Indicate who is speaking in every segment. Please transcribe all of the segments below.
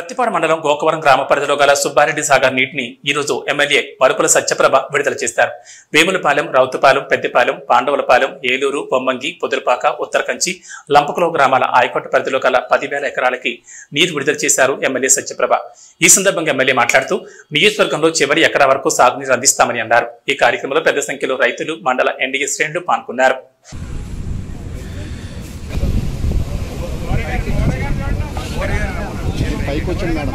Speaker 1: ప్రత్తిపాడు మండలం గోకవరం గ్రామ పరిధిలో గల సుబ్బారెడ్డి సాగర్ నీటిని ఈ రోజు ఎమ్మెల్యే మరుపుల సత్యప్రభ విడుదల చేశారు. వేములపాలెం, రౌతుపాలెం, పెద్దిపాలెం, పాండవులపాలెం, ఏలూరు, బొమ్మంగి, పొదురుపాక, ఉత్తరకంచి, లంపకులో గ్రామాల ఆయకట్టు పరిధిలో గల 10,000 ఎకరాలకి నీరు విడుదల చేశారు ఎమ్మెల్యే సత్యప్రభ. ఈ సందర్భంగా ఎమ్మెల్యే మాట్లాడుతూ నియోజకవర్గంలో చివరి ఎకరా వరకు సాగునీరు అందిస్తామని అన్నారు. ఈ కార్యక్రమంలో పెద్ద సంఖ్యలో రైతులు, మండల ఎన్డీఏ శ్రేణులు పాల్గొన్నారు.
Speaker 2: పైకి వచ్చింది మేడం.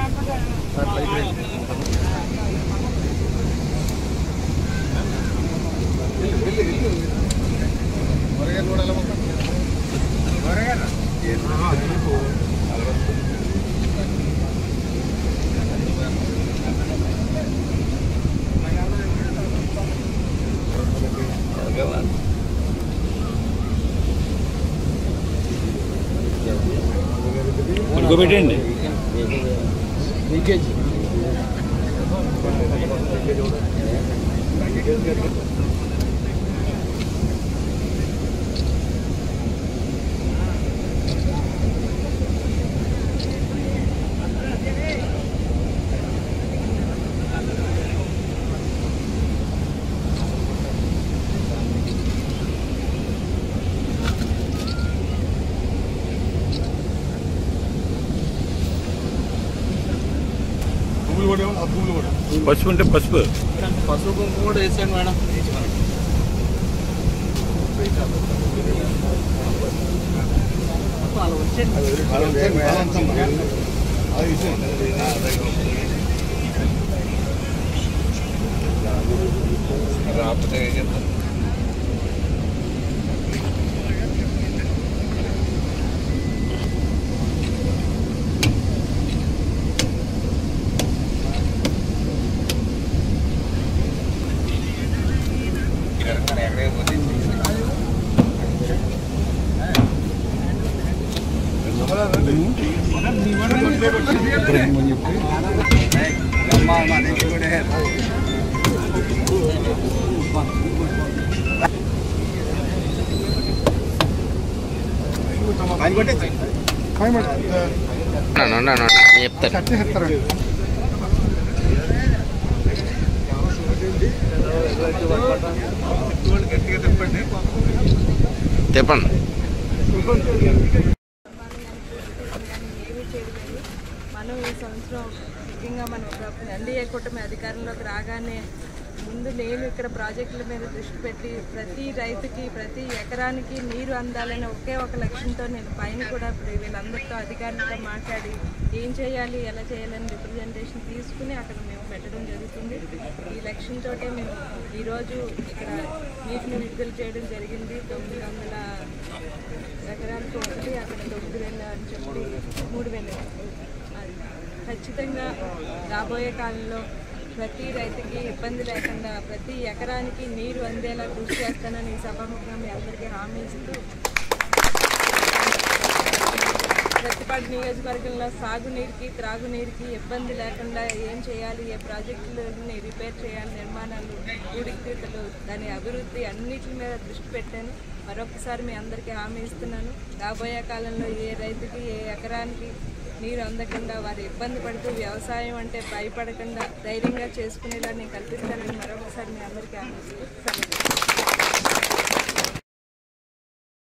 Speaker 3: పెట్టండి
Speaker 2: లీకేజ్
Speaker 3: పసుపు అంటే పసుపు
Speaker 2: కూడా వేసాను మేడం. రాకపోతే ఏం చెప్తాను.
Speaker 4: చెప్పండి.
Speaker 5: మనం ఈ సంవత్సరం ముఖ్యంగా మనం ఎన్డీఏ కూటమి అధికారంలోకి రాగానే ముందు నేను ఇక్కడ ప్రాజెక్టుల మీద దృష్టి పెట్టి ప్రతి రైతుకి ప్రతి ఎకరానికి నీరు అందాలనే ఒకే ఒక లక్ష్యంతో నేను పైన కూడా వీళ్ళందరితో అధికారులతో మాట్లాడి ఏం చేయాలి, ఎలా చేయాలని రిప్రజెంటేషన్ తీసుకుని అక్కడ మేము పెట్టడం జరుగుతుంది. ఈ లక్ష్యంతో మేము ఈరోజు ఇక్కడ నీటిని విడుదల చేయడం జరిగింది. 900 ఎకరాలకు ఒకటి, అక్కడ 9,000 అని చెప్పి 3,000. ఖచ్చితంగా రాబోయే కాలంలో ప్రతి రైతుకి ఇబ్బంది లేకుండా ప్రతి ఎకరానికి నీరు అందేలా కృషి చేస్తానని ఈ సభాముఖంగా మీ అందరికీ హామీ ఇస్తూ, ప్రత్తిపాడు నియోజకవర్గంలో సాగునీరుకి, త్రాగునీరుకి ఇబ్బంది లేకుండా ఏం చేయాలి, ఏ ప్రాజెక్టులని రిపేర్ చేయాలి, నిర్మాణాలు, పూడికతీతలు, దాని అభివృద్ధి అన్నిటి మీద దృష్టి పెట్టాను. మరొకసారి మీ అందరికీ హామీ ఇస్తున్నాను. రాబోయే కాలంలో ఏ రైతుకి, ఏ ఎకరానికి నీరు అందకుండా వారు ఇబ్బంది పడుతూ వ్యవసాయం అంటే భయపడకుండా ధైర్యంగా చేసుకునేలా నేను కల్పిస్తానని మరొకసారి మీ అందరికీ హామీ ఇస్తున్నాను.